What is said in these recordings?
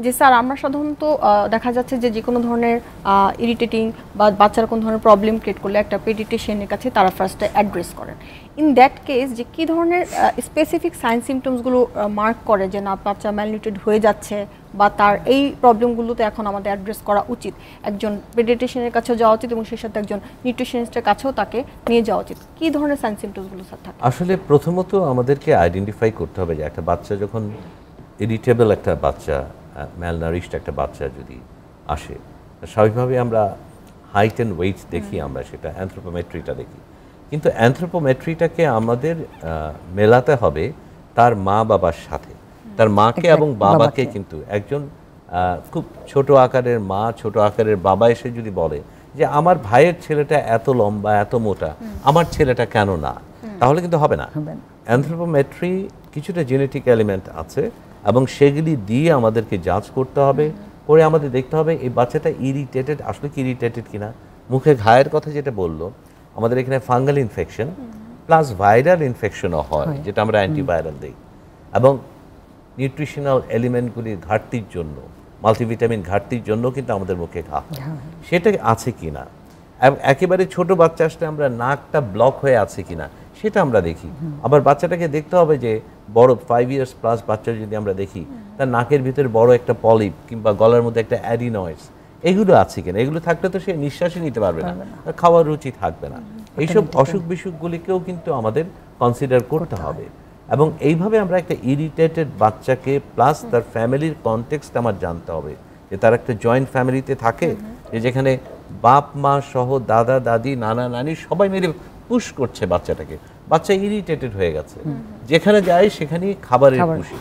জি sir, আমরা সাধারণত দেখা যাচ্ছে যে কোনো ধরনের ইরিটেটিং বা বাচ্চার কোনো ধরনের প্রবলেম ক্রিয়েট করলে একটা পেডিয়াট্রিশিয়ানের কাছে তারা ফার্স্টে অ্যাড্রেস করেন। ইন দ্যাট কেস যে কী ধরনের স্পেসিফিক সাইন সিমটমসগুলো মার্ক করে যে না বাচ্চা ম্যালনিউট্রিড হয়ে যাচ্ছে বা তার এই প্রবলেমগুলোতে এখন আমাদের অ্যাড্রেস করা উচিত, একজন পেডিয়াট্রিশিয়ানের কাছেও যাওয়া উচিত এবং সেই সাথে একজন নিউট্রিশনিস্টের কাছেও তাকে নিয়ে যাওয়া উচিত, কী ধরনের সাইন সিমটমসগুলো স্যার থাকে? আসলে প্রথমত আমাদেরকে আইডেন্টিফাই করতে হবে যে একটা বাচ্চা যখন ইরিটেবল একটা বাচ্চা, ম্যালনারিশড একটা বাচ্চা যদি আসে, স্বাভাবিকভাবে আমরা হাইট অ্যান্ড ওয়েট দেখি, আমরা সেটা অ্যানথ্রোপোমেট্রিটা দেখি, কিন্তু অ্যানথ্রোপোমেট্রিটাকে আমাদের মেলাতে হবে তার মা বাবার সাথে। তার মাকে এবং বাবাকে, কিন্তু একজন খুব ছোট আকারের মা, ছোট আকারের বাবা এসে যদি বলে যে আমার ভাইয়ের ছেলেটা এত লম্বা, এত মোটা, আমার ছেলেটা কেন না, তাহলে কিন্তু হবে না। অ্যানথ্রোপোমেট্রি কিছুটা জেনেটিক এলিমেন্ট আছে এবং সেগুলি দিয়ে আমাদেরকে জাজ করতে হবে, পরে আমাদের দেখতে হবে এই বাচ্চাটা ইরিটেটেড, আসলে কি ইরিটেটেড কিনা। মুখে ঘায়ের কথা যেটা বললো, আমাদের এখানে ফাঙ্গাল ইনফেকশন প্লাস ভাইরাল ইনফেকশনও হয়, যেটা আমরা অ্যান্টিভাইরাল দিই, এবং নিউট্রিশনাল এলিমেন্টগুলির ঘাটতির জন্য, মাল্টিভিটামিন ঘাটতির জন্য কিন্তু আমাদের মুখে ঘা হয়, সেটা আছে কিনা। একেবারে ছোট বাচ্চা আসলে আমরা নাকটা ব্লক হয়ে আছে কিনা সেটা আমরা দেখি। আবার বাচ্চাটাকে দেখতে হবে যে বড় 5 ইয়ার্স প্লাস বাচ্চা যদি আমরা দেখি তার নাকের ভিতরে বড় একটা পলিপ কিংবা গলার মধ্যে একটা অ্যাডিনয়েডস, এগুলো আছে কিনা। এগুলো থাকলে তো সে নিঃশ্বাসই নিতে পারবে না, খাওয়ার রুচি থাকবে না। এইসব অসুখ বিসুখগুলিকেও কিন্তু আমাদের কনসিডার করতে হবে। এবং এইভাবে আমরা একটা ইরিটেটেড বাচ্চাকে প্লাস তার ফ্যামিলির কনটেক্সট আমার জানতে হবে যে তার একটা জয়েন্ট ফ্যামিলিতে থাকে, যে যেখানে বাপ মা সহ দাদা দাদি নানা নানি সবাই মিলে পুশ করছে বাচ্চাটাকে, বাচ্চা ইরিটেটেড হয়ে গেছে, যেখানে যায় সেখানেই খাবারের খুশি।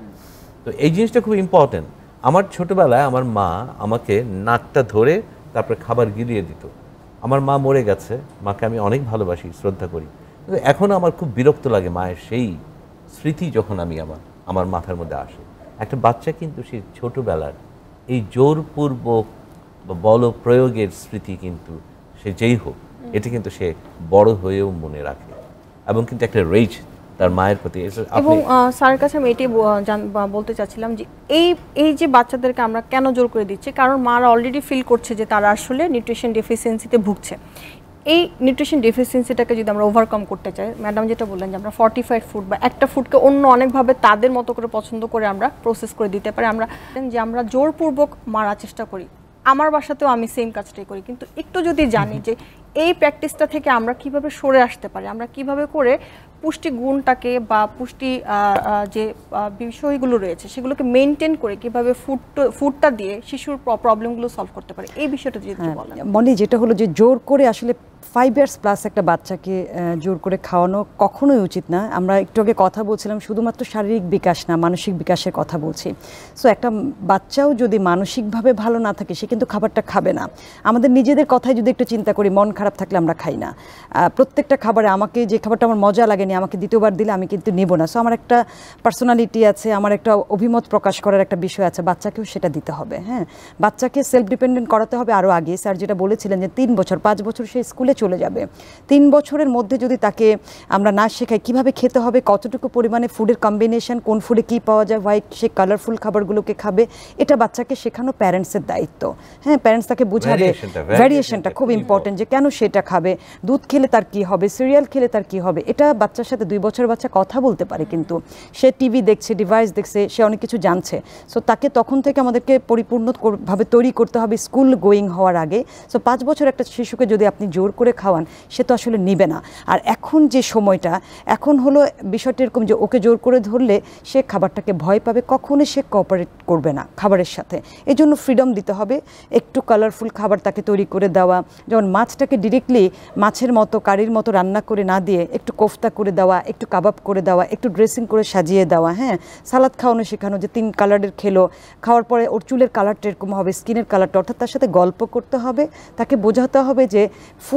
তো এই জিনিসটা খুব ইম্পর্টেন্ট। আমার ছোটবেলায় আমার মা আমাকে নাকটা ধরে তারপরে খাবার গিলিয়ে দিত। আমার মা মরে গেছে, মাকে আমি অনেক ভালোবাসি, শ্রদ্ধা করি, কিন্তু এখন আমার খুব বিরক্ত লাগে মায়ের সেই স্মৃতি যখন আমার মাথার মধ্যে আসে। একটা বাচ্চা কিন্তু সেই ছোটবেলার এই জোরপূর্বক বা বল প্রয়োগের স্মৃতি কিন্তু সে যেই হোক, এটা কিন্তু সে বড় হয়েও মনে রাখে এবং কিন্তু একটা রেজ তার মায়ের প্রতি। এবং স্যারের কাছে আমি এটাই বলতে চাচ্ছিলাম যে এই যে বাচ্চাদেরকে আমরা কেন জোর করে দিচ্ছি, কারণ মারা অলরেডি ফিল করছে যে তারা আসলে নিউট্রিশন ডেফিসিয়েন্সিতে ভুগছে। এই নিউট্রিশন ডেফিসিয়েন্সিটাকে যদি আমরা ওভারকাম করতে চাই, ম্যাডাম যেটা বললেন যে আমরা ফর্টিফাইড ফুড বা একটা ফুডকে অন্য অনেকভাবে তাদের মতো করে পছন্দ করে আমরা প্রসেস করে দিতে পারি, আমরা জোরপূর্বক মারার চেষ্টা করি। আমার বাসাতেও আমি সেম কাজটাই করি, কিন্তু একটু যদি জানি যে এই প্র্যাকটিসটা থেকে আমরা কিভাবে সরে আসতে পারি, আমরা কিভাবে করে পুষ্টি গুণটাকে বা পুষ্টি যে বিষয়গুলো রয়েছে সেগুলোকে মেনটেন করে কিভাবে ফুডটা দিয়ে শিশুর প্রবলেমগুলো সলভ করতে পারি, এই বিষয়টা যদি বলেন। মনে যেটা হলো যে জোর করে আসলে 5 ইয়ার্স প্লাস একটা বাচ্চাকে জোর করে খাওয়ানো কখনোই উচিত না। আমরা একটু আগে কথা বলছিলাম শুধুমাত্র শারীরিক বিকাশ না, মানসিক বিকাশের কথা বলছি। সো একটা বাচ্চাও যদি মানসিকভাবে ভালো না থাকে সে কিন্তু খাবারটা খাবে না। আমাদের নিজেদের কথাই যদি একটু চিন্তা করি, মন খারাপ থাকলে আমরা খাই না। প্রত্যেকটা খাবারে আমাকে যে খাবারটা আমার মজা লাগেনি আমাকে দ্বিতীয়বার দিলে আমি কিন্তু নেব না। সো আমার একটা পার্সোনালিটি আছে, আমার একটা অভিমত প্রকাশ করার একটা বিষয় আছে, বাচ্চাকেও সেটা দিতে হবে। হ্যাঁ, বাচ্চাকে সেলফ ডিপেন্ডেন্ট করাতে হবে আরও আগে। স্যার যেটা বলেছিলেন যে 3 বছর 5 বছর সে স্কুলে চলে যাবে, 3 বছরের মধ্যে যদি তাকে আমরা না শেখাই কিভাবে খেতে হবে, কতটুকু পরিমাণে ফুডের কম্বিনেশন, কোন ফুডে কী পাওয়া যায়, হোয়াইট সে কালারফুল খাবারগুলোকে খাবে, এটা বাচ্চাকে শেখানো প্যারেন্টসের দায়িত্ব। হ্যাঁ, প্যারেন্টস তাকে বুঝাবে, ভ্যারিয়েশনটা খুব ইম্পর্টেন্ট, যে কেন সেটা খাবে, দুধ খেলে তার কী হবে, সিরিয়াল খেলে তার কী হবে। এটা বাচ্চার সাথে 2 বছরের বাচ্চা কথা বলতে পারে, কিন্তু সে টিভি দেখছে, ডিভাইস দেখছে, সে অনেক কিছু জানছে। সো তাকে তখন থেকে আমাদেরকে পরিপূর্ণভাবে তৈরি করতে হবে স্কুল গোয়িং হওয়ার আগে। সো 5 বছর একটা শিশুকে যদি আপনি জোর করে খাওয়ান সে তো আসলে নিবে না। আর এখন যে সময়টা এখন হলো বিষয়টা এরকম যে ওকে জোর করে ধরলে সে খাবারটাকে ভয় পাবে, কখনোই সে কোঅপারেট করবে না খাবারের সাথে। এই জন্য ফ্রিডম দিতে হবে, একটু কালারফুল খাবার তাকে তৈরি করে দেওয়া, যেমন মাছটাকে ডিরেক্টলি মাছের মতো কারির মতো রান্না করে না দিয়ে একটু কোফতা করে দেওয়া, একটু কাবাব করে দেওয়া, একটু ড্রেসিং করে সাজিয়ে দেওয়া। হ্যাঁ, সালাদ খাওয়ানো শেখানো, যে 3 কালারের খেলো, খাওয়ার পরে ওর চুলের কালারটা এরকম হবে, স্কিনের কালারটা, অর্থাৎ তার সাথে গল্প করতে হবে, তাকে বোঝাতে হবে যে ফুড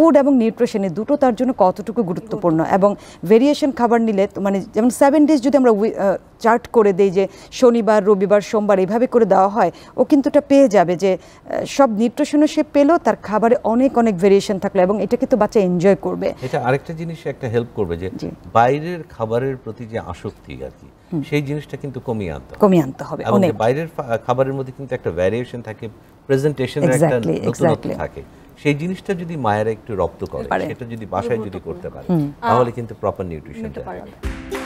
ফুড এবং নিউট্রিশন এই দুটো তার জন্য কতটুকু গুরুত্বপূর্ণ, এবং ভেরিয়েশন খাবার নিলে মানে যেমন 7 ডেজ যদি আমরা চার্ট করে দেই যে শনিবার রবিবার সোমবার এইভাবে করে দেওয়া হয়, ও কিন্তু এটা পেয়ে যাবে যে সব নিউট্রিশনও সে পেলো, তার খাবারে অনেক অনেক ভেরিয়েশন থাকলো, এবং এটা কিন্তু বাচ্চা এনজয় করবে। এটা আরেকটা জিনিস একটা হেল্প করবে যে বাইরের খাবারের প্রতি যে আসক্তি আর কি, সেই জিনিসটা কিন্তু কমিয়ে আনতে হবে। অনেক বাইরের খাবারের মধ্যে কিন্তু একটা ভ্যারিয়েশন থাকে, প্রেজেন্টেশনের একটা নতুনত্ব থাকে, সেই জিনিসটা যদি মায়েরা একটু রপ্ত করে, সেটা যদি বাসায় যদি করতে পারে, তাহলে কিন্তু প্রপার নিউট্রিশন পাবে।